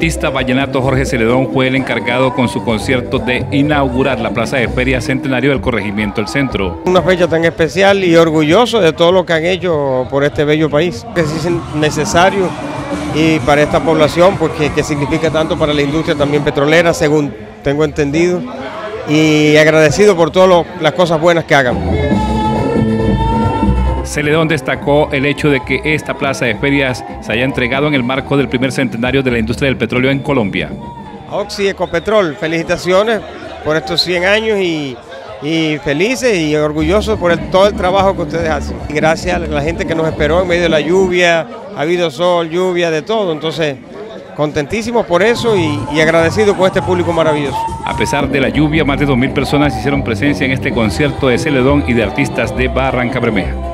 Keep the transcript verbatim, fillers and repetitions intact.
artista vallenato Jorge Celedón fue el encargado con su concierto de inaugurar la Plaza de Feria Centenario del Corregimiento El Centro. Una fecha tan especial y orgulloso de todo lo que han hecho por este bello país, que es necesario y para esta población, pues que, que significa tanto para la industria también petrolera, según tengo entendido, y agradecido por todas las cosas buenas que hagan. Celedón destacó el hecho de que esta plaza de ferias se haya entregado en el marco del primer centenario de la industria del petróleo en Colombia. Oxy Ecopetrol, felicitaciones por estos cien años y, y felices y orgullosos por el, todo el trabajo que ustedes hacen. Y gracias a la gente que nos esperó en medio de la lluvia, ha habido sol, lluvia, de todo, entonces contentísimos por eso y, y agradecidos con este público maravilloso. A pesar de la lluvia, más de dos mil personas hicieron presencia en este concierto de Celedón y de artistas de Barrancabermeja.